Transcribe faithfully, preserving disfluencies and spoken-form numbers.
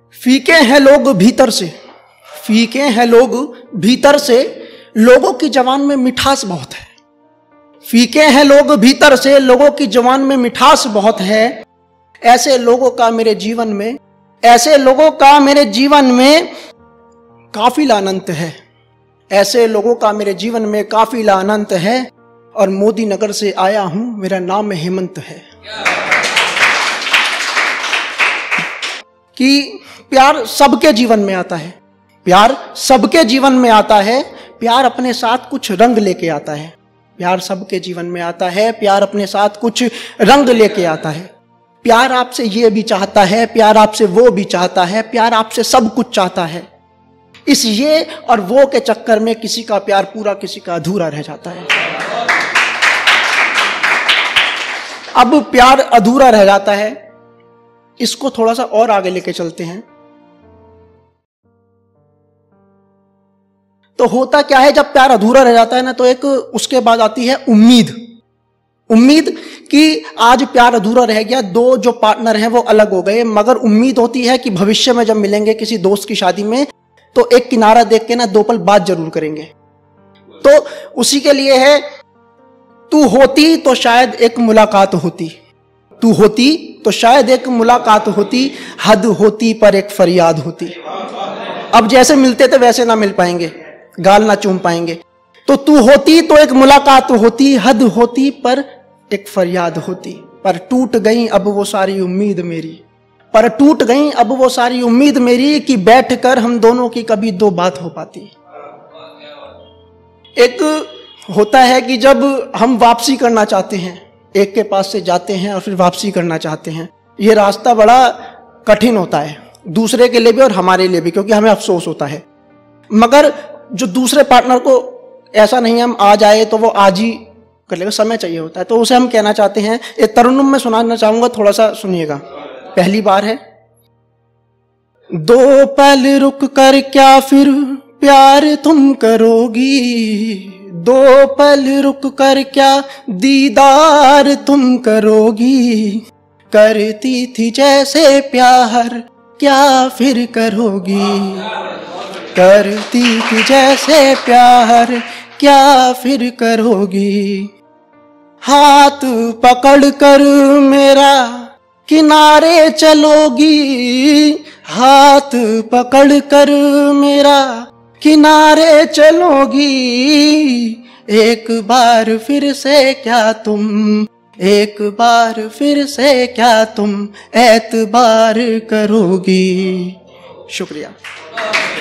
फीके हैं लोग भीतर से, फीके हैं लोग भीतर से, लोगों की जवान में मिठास बहुत है। फीके हैं लोग भीतर से, लोगों की जवान में मिठास बहुत है। ऐसे लोगों का मेरे जीवन में, ऐसे लोगों का मेरे जीवन में काफिला अनंत है। ऐसे लोगों का मेरे जीवन में काफिला अनंत है। और मोदी नगर से आया हूं, मेरा नाम हेमंत है। कि प्यार सबके जीवन में आता है, प्यार सबके जीवन में आता है। प्यार अपने साथ कुछ रंग लेके आता है, प्यार सबके जीवन में आता है। प्यार अपने साथ कुछ रंग लेके आता है। प्यार आपसे ये भी चाहता है, प्यार आपसे वो भी चाहता है, प्यार आपसे सब कुछ चाहता है। इस ये और वो के चक्कर में किसी का प्यार पूरा, किसी का अधूरा रह जाता है। अब प्यार अधूरा रह जाता है, इसको थोड़ा सा और आगे लेके चलते हैं। तो होता क्या है जब प्यार अधूरा रह जाता है ना, तो एक उसके बाद आती है उम्मीद। उम्मीद कि आज प्यार अधूरा रह गया, दो जो पार्टनर हैं वो अलग हो गए, मगर उम्मीद होती है कि भविष्य में जब मिलेंगे किसी दोस्त की शादी में तो एक किनारा देख के ना दो पल बात जरूर करेंगे। तो उसी के लिए है, तू होती तो शायद एक मुलाकात होती, तू होती तो शायद एक मुलाकात होती, हद होती पर एक फरियाद होती। अब जैसे मिलते थे वैसे ना मिल पाएंगे, गाल ना चूम पाएंगे। तो तू होती तो एक मुलाकात होती, हद होती पर एक फरियाद होती। पर टूट गई अब वो सारी उम्मीद मेरी, पर टूट गई अब वो सारी उम्मीद मेरी, कि बैठकर हम दोनों की कभी दो बात हो पाती। एक होता है कि जब हम वापसी करना चाहते हैं, एक के पास से जाते हैं और फिर वापसी करना चाहते हैं, ये रास्ता बड़ा कठिन होता है, दूसरे के लिए भी और हमारे लिए भी, क्योंकि हमें अफसोस होता है। मगर जो दूसरे पार्टनर को ऐसा नहीं हम आ जाए तो वो आज ही कर लेगा, समय चाहिए होता है। तो उसे हम कहना चाहते हैं, एक तरन्नुम में सुनाना चाहूंगा, थोड़ा सा सुनिएगा। पहली बार है। दो पल रुक कर क्या फिर प्यार तुम करोगी, दो पल रुक कर क्या दीदार तुम करोगी, करती थी जैसे प्यार क्या फिर करोगी, करती थी जैसे प्यार क्या फिर करोगी। हाथ पकड़ कर मेरा किनारे चलोगी, हाथ पकड़ कर मेरा किनारे चलोगी, एक बार फिर से क्या तुम, एक बार फिर से क्या तुम एतबार करोगी। शुक्रिया।